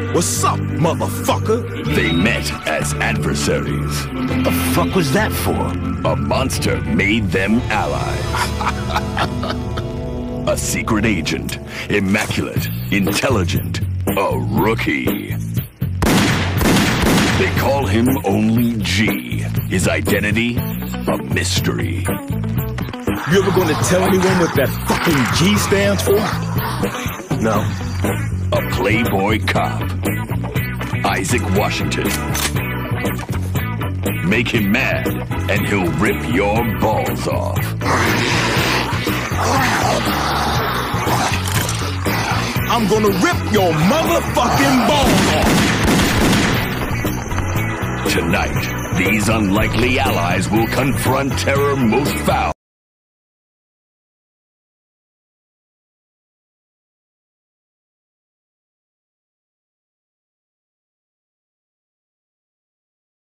What's up, motherfucker? They met as adversaries. What the fuck was that for? A monster made them allies. A secret agent, immaculate, intelligent, a rookie. They call him only G. His identity, a mystery. You ever gonna tell anyone what that fucking G stands for? No. A playboy cop. Isaac Washington. Make him mad, and he'll rip your balls off. I'm gonna rip your motherfucking balls off! Tonight, these unlikely allies will confront terror most foul.